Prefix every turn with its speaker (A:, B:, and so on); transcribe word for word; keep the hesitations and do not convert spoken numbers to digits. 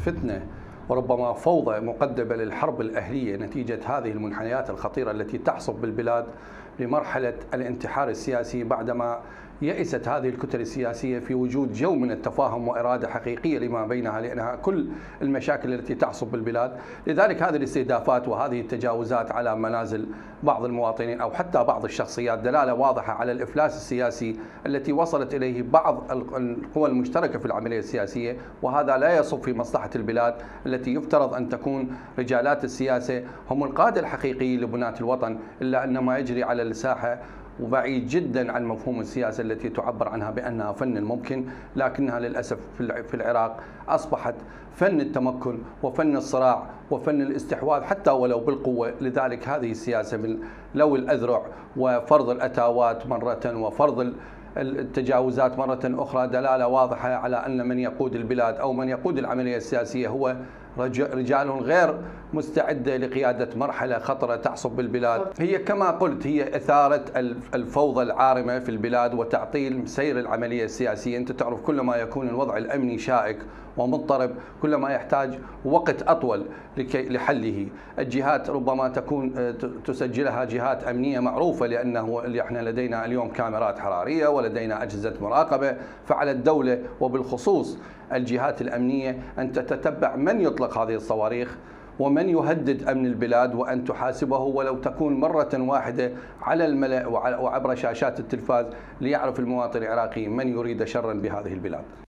A: فتنة وربما فوضى مقدمة للحرب الأهلية نتيجة هذه المنحنيات الخطيرة التي تحصب بالبلاد لمرحلة الانتحار السياسي، بعدما يئست هذه الكتل السياسية في وجود جو من التفاهم وإرادة حقيقية لما بينها لأنها كل المشاكل التي تحصب بالبلاد. لذلك هذه الاستهدافات وهذه التجاوزات على منازل بعض المواطنين أو حتى بعض الشخصيات دلالة واضحة على الإفلاس السياسي التي وصلت إليه بعض القوى المشتركة في العملية السياسية، وهذا لا يصب في مصلحة البلاد التي يفترض أن تكون رجالات السياسة هم القادة الحقيقيين لبناة الوطن، إلا أن ما يجري على الساحة وبعيد جدا عن مفهوم السياسة التي تعبر عنها بأنها فن الممكن، لكنها للأسف في العراق أصبحت فن التمكن وفن الصراع وفن الاستحواذ حتى ولو بالقوة. لذلك هذه السياسة من لو الأذرع وفرض الأتاوات مرة وفرض التجاوزات مرة أخرى دلالة واضحة على أن من يقود البلاد أو من يقود العملية السياسية هو رجال غير مستعدة لقيادة مرحلة خطرة تحصب بالبلاد. هي كما قلت هي إثارة الفوضى العارمة في البلاد وتعطيل سير العملية السياسية. أنت تعرف كلما يكون الوضع الأمني شائك ومضطرب كلما يحتاج وقت أطول لكي لحله. الجهات ربما تكون تسجلها جهات أمنية معروفة لأنه احنا لدينا اليوم كاميرات حرارية ولدينا أجهزة مراقبة، فعلى الدولة وبالخصوص الجهات الأمنية أن تتتبع من يطلق هذه الصواريخ ومن يهدد أمن البلاد وأن تحاسبه ولو تكون مرة واحدة على الملأ وعبر شاشات التلفاز ليعرف المواطن العراقي من يريد شرا بهذه البلاد.